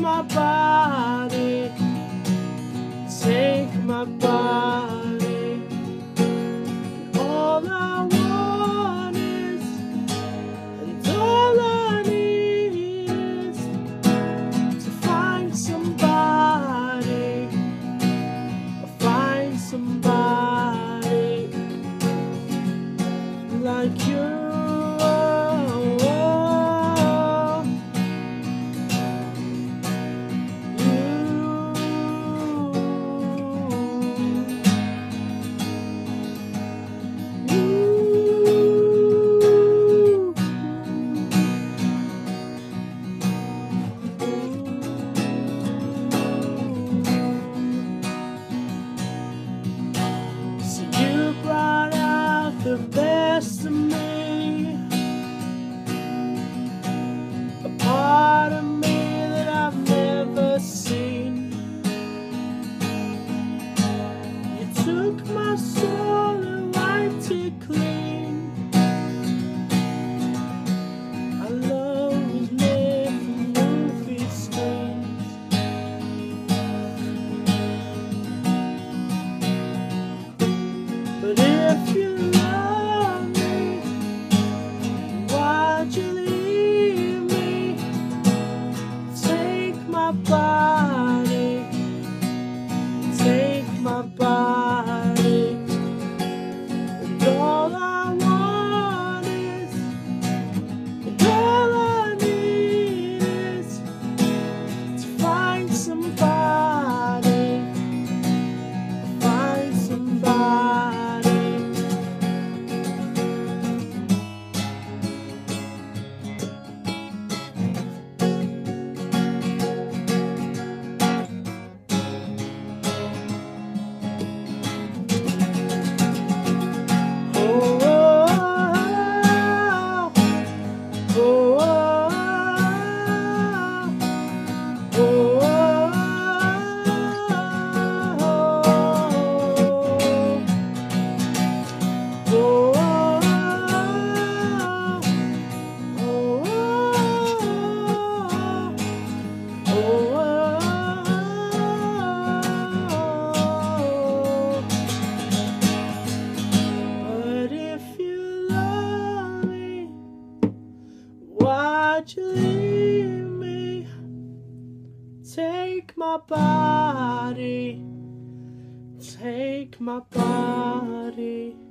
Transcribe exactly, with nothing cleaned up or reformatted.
my body, take my body. All I want is, and all I need is to find somebody, find somebody like you. The best of me, a part of me that I've never seen. You took my soul and wiped it clean. Our love was made for movie screens. But if you body, take my body, and all I want is, and all I need is to find somebody, find somebody. Why'd you leave me? Take my body, take my body.